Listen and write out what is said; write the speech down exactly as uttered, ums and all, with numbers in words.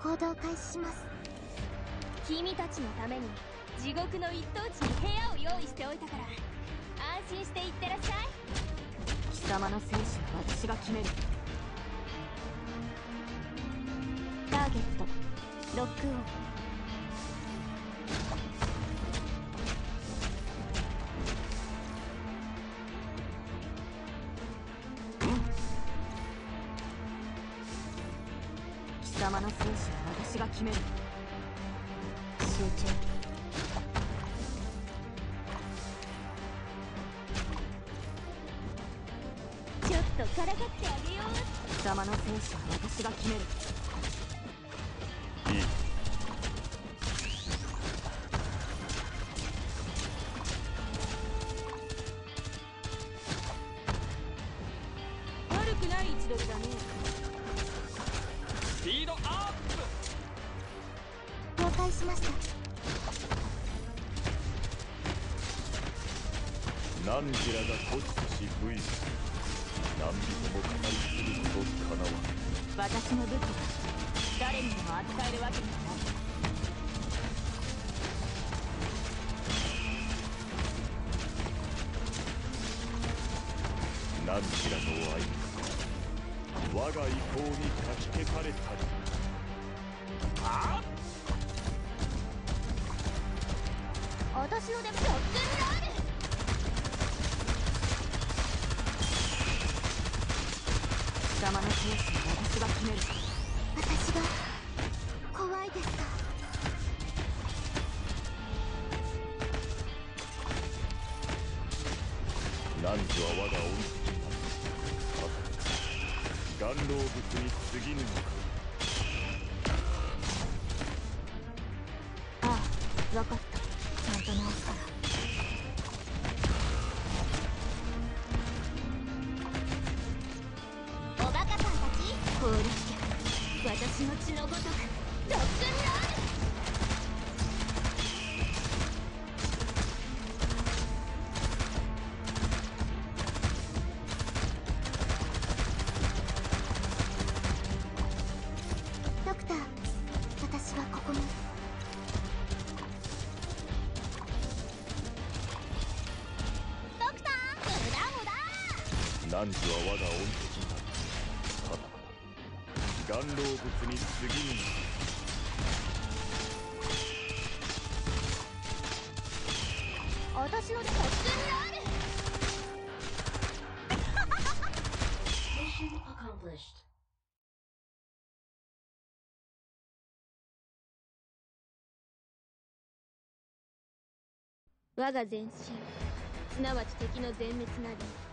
行動開始します。 君たちのために地獄の一等地に部屋を用意しておいたから安心していってらっしゃい。 貴様の生死は私が決める。 ターゲットロックオン。 貴様の生死は私が決める。 集中。 ちょっとからかってあげよう。 貴様の生死は私が決める。 いい。 悪くない位置取りだね。 スピードアップ。 了解しました。 何時らが骨死部位、何人も語り継ぐことかなわん。 私の武器は誰にでも扱えるわけにはない。 何時らの愛我が意向にかき消されたり。あっ、 私のでも特訓がある。 貴様の生死は私が決める。 私が怖いですか？ 汝は我が恩師になる。また顔老物に過ぎぬのか。 ああ、分かった。ちゃんと直すから。 おバカさんたち、こうりしきゃ私の血のごとく特訓がある。 ドクター、私はここに。 ドクター、無駄無駄。 汝は我が恩師になる。ただ顔老物に過ぎぬのか。 私ので特訓がある。 Mission accomplished. 我が前進、すなわち敵の全滅なり